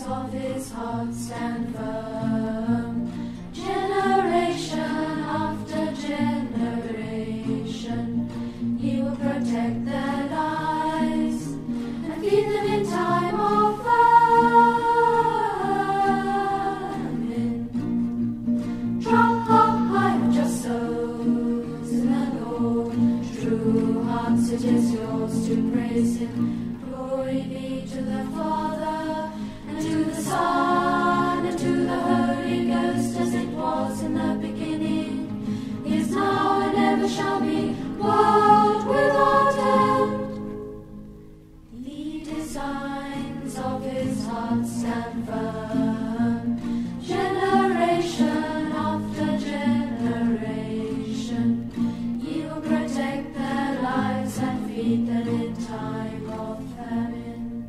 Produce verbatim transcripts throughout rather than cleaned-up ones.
of his heart stand firm. Generation after generation, he will protect their lives and feed them in time of famine. Drop high of just souls in the Lord, true hearts it is yours to praise him. Glory be to the Father, and to the Son, and to the Holy Ghost, as it was in the beginning, is now, and ever shall be, world without end. The designs of his heart stand firm. Generation after generation, he will protect their lives and feed them in time of famine.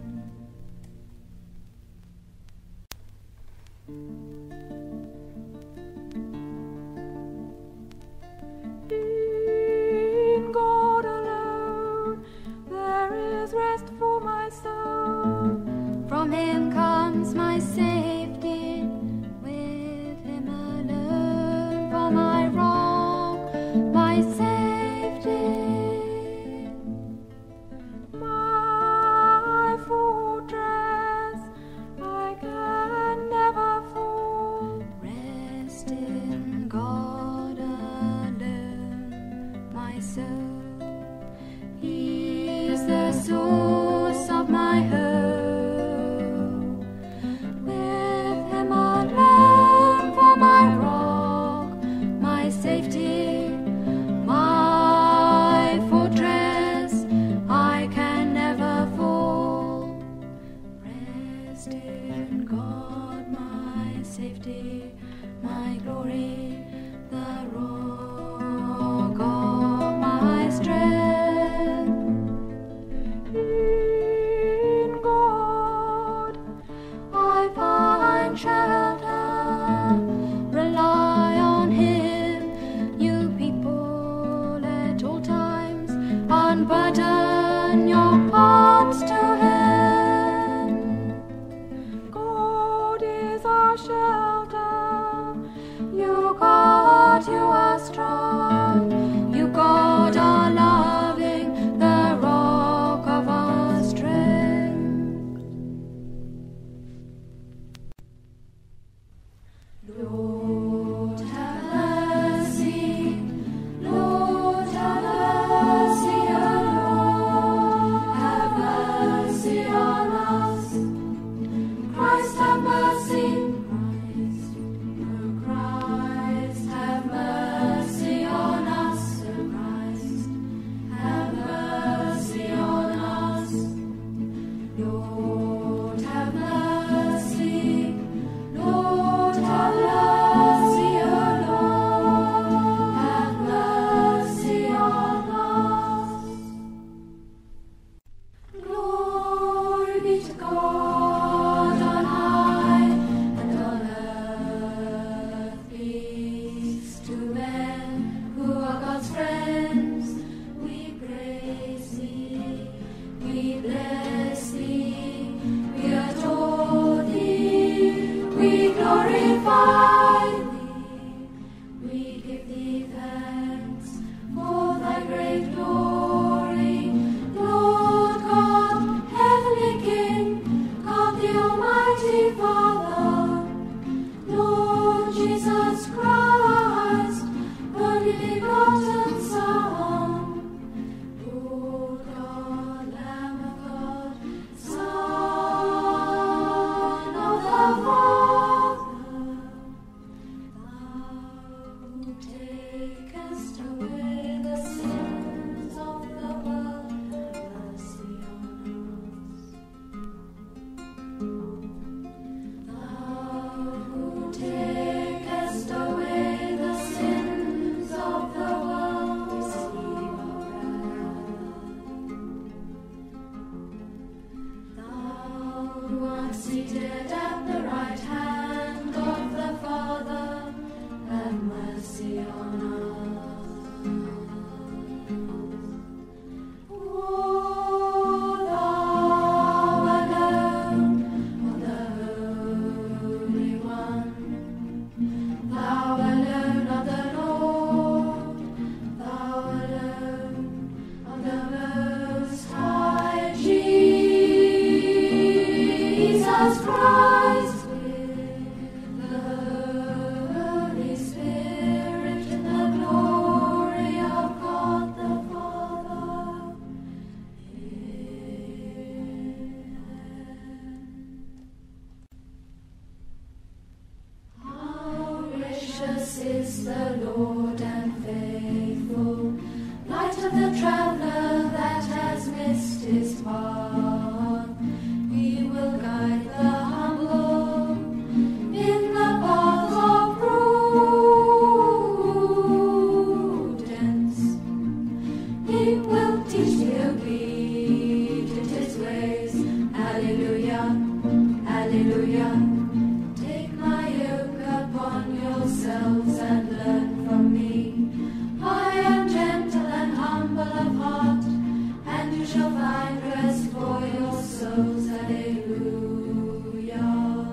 In God alone there is rest for my soul. From him comes my safety, with him alone for my rock, my safety, my fortress. I can never fall. Rest in God alone, my soul. He is the source of my hope. With him alone for my rock, my safety, my fortress, I can never fall. Rest in God, my safety, my glory, the rock of my strength. In God I find shelter, rely on him, you people at all times, unburden your hearts to him. God is our shelter, you God, you are strong, you God are loving, the rock of our strength. Lord, have mercy. Lord, have mercy, O Lord. Have mercy on us. Christ, have mercy. Christ, O Christ, have mercy on us. O Christ, have mercy on us. Lord, have mercy. Lord, have mercy, O Lord, have mercy on us. Glory be to God on high, and on earth peace to men who are God's friends. We praise thee, we bless thee, we adore thee, we glorify thee, we give thee thanks for thy great glory. Lord God, heavenly King, God the Almighty Father, Lord Jesus Christ, only begotten Son, Lord God, Lamb of God, Son of the Father, thou who takest away the sins of the world, have mercy on us. Thou who takest away the sins of the world, receive our prayer. Thou who art seated at the right hand of the Father, have mercy on us. Oh, thou alone, on the Jesus Christ, with the Holy Spirit, in the glory of God the Father. Amen. How gracious is the Lord and faithful, light of the traveler that has missed his path. He will guide the humble in the paths of prudence. He will teach the obedient his ways. Alleluia, alleluia. Take my yoke upon yourselves and learn from me. I am gentle and humble of heart, and you shall find rest for your souls. Alleluia.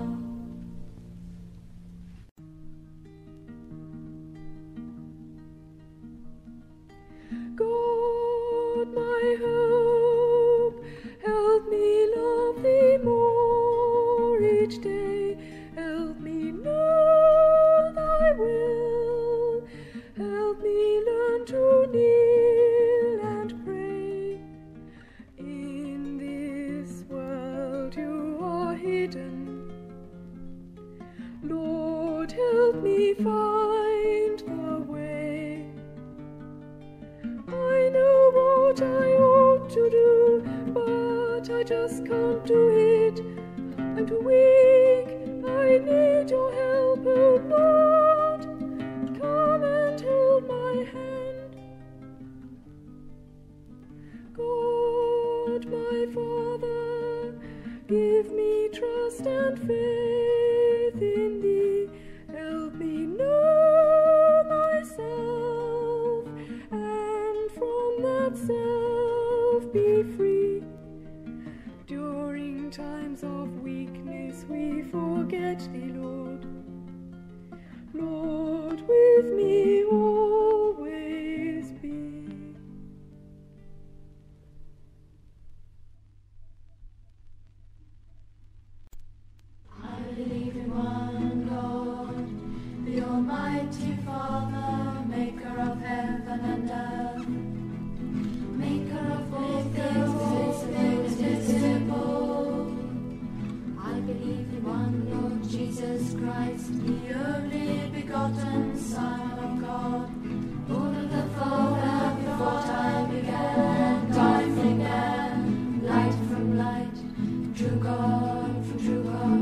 God, my hope, help me love thee more each day. Help me know thy will. Help me learn to kneel and pray. In this world you are hidden. Lord, help me find the way. I know what I ought to do, but I just can't do it. I'm too weak, I need your help, oh Lord. Come and hold my hand. God, my Father, give me trust and faith in thee. Help me know myself, and from that self be free. During times of weakness we forget thee, Lord. Lord, with me always be. I believe in one God, the Almighty Father, maker of heaven and earth, maker of all things visible and invisible. I believe in one Lord Jesus Christ, the only begotten Son of God, born of the Father before time began, time began, light from light, true God from true God.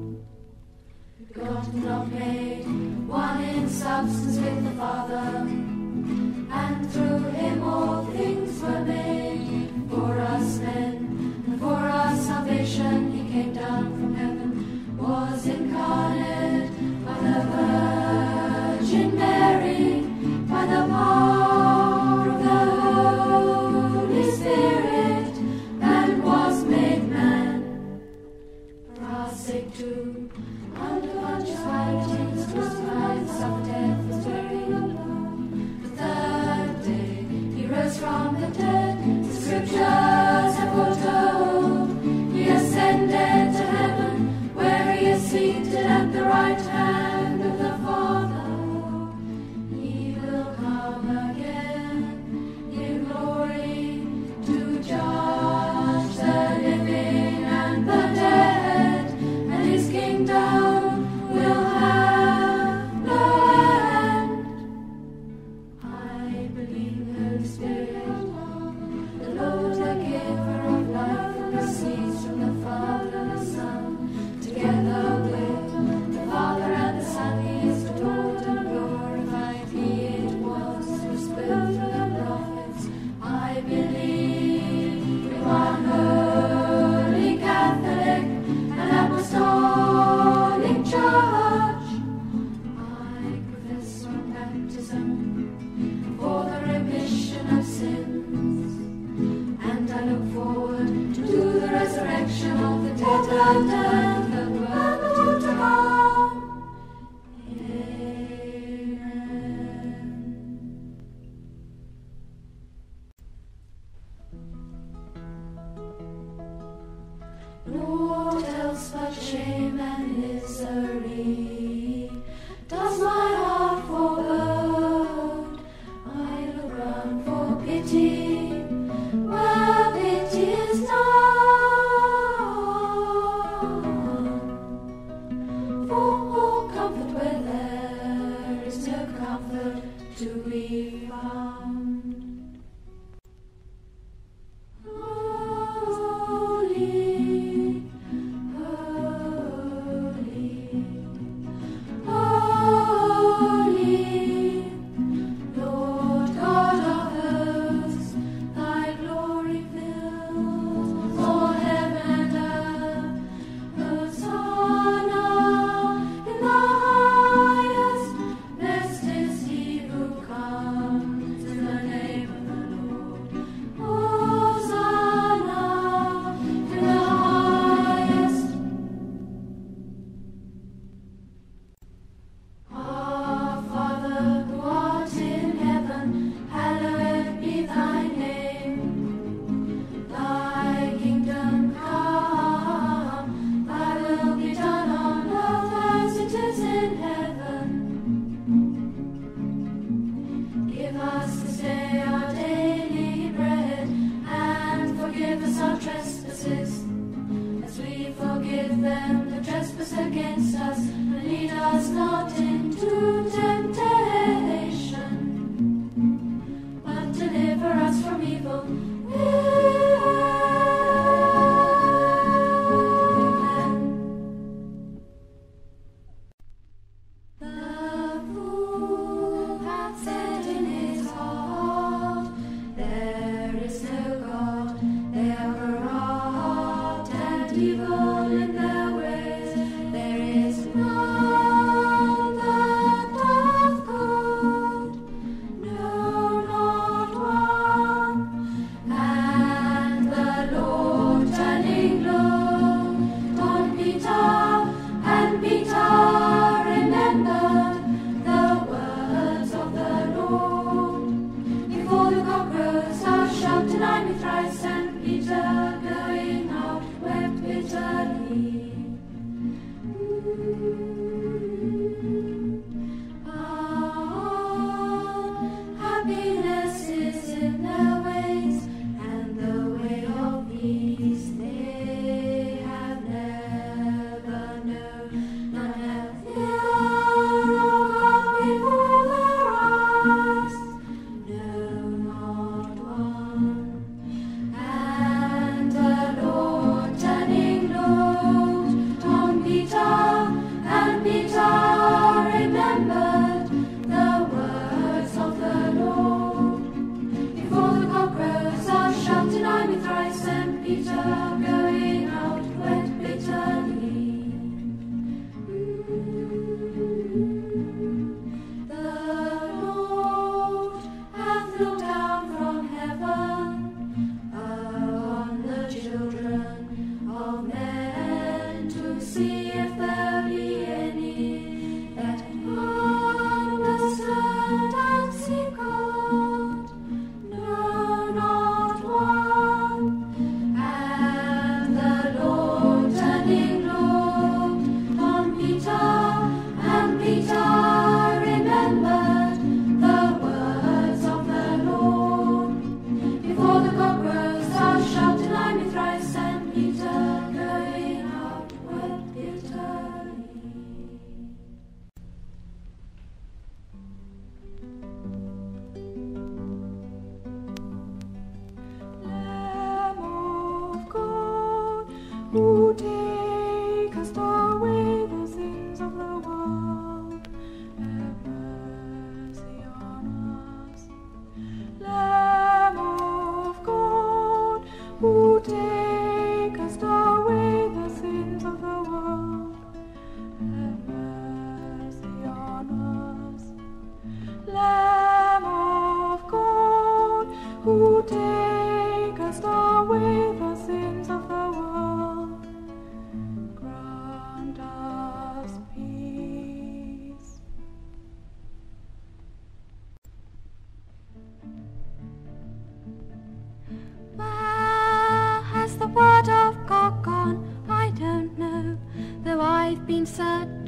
Begotten, not made, one in substance with the Father, and through him all things were made. For us men, and for our salvation, he came down from heaven, was incarnate by the Virgin Mary, by the power of the Holy Spirit, and was made man. For our sake too, under Pontius Pilate was crucified, suffered death, was buried. The third day he rose from the dead. The scriptures have foretold. He ascended to heaven, where he is seated at the right hand of the Father. He will come again in glory to judge the living and the dead, and his kingdom will have no end. I believe in the Holy Spirit, the Lord, the giver of life, who proceeds from the Father and the Son. Together with the Father and the Son, he is adored and glorified. He it was who spoke through the prophets. I believe in one holy Catholic and Apostolic Church. I profess one baptism for the remission of sins, and I look forward to the resurrection of the dead and the world to come. Amen. Lord, help misery. Does my heart forebode? I look round for pity, where pity is none. For comfort where there is no comfort to be found. Who takest away the sins of the world,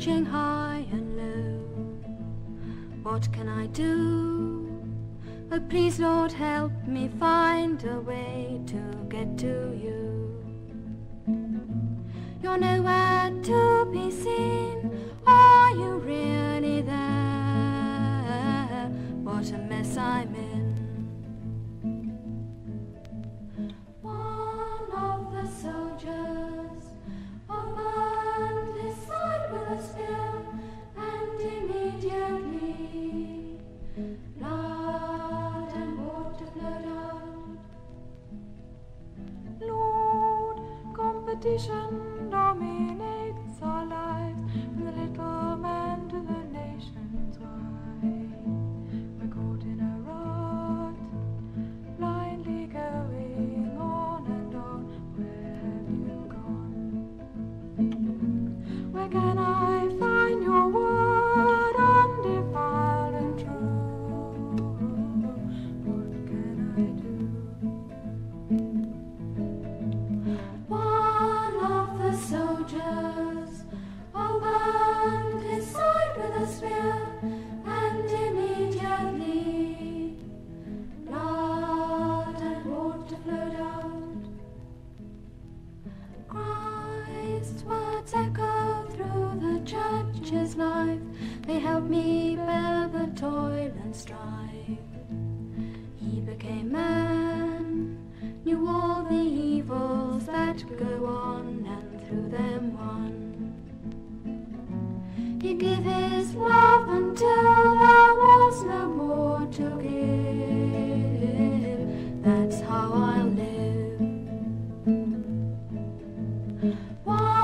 searching high and low. What can I do? Oh, please, Lord, help me find a way to get to you. You're nowhere to be seen. Are you really there? What a mess I'm in. One of the soldiers opened his side with a spear, and immediately blood and water flowed out. Lord, competition dominates our lives, from the little man to the nations wide. We're caught in a rut, blindly going on and on. Where have you gone? Where can I find your word undefiled and true? What can I do? One of the soldiers opened his side with a spear, and immediately blood and water flowed out. Christ's words echo through the church's life. They help me bear the toil and strife. He became man, knew all the evils that go on, and through them won. He gave his love until there was no more to give. That's how I'll live. One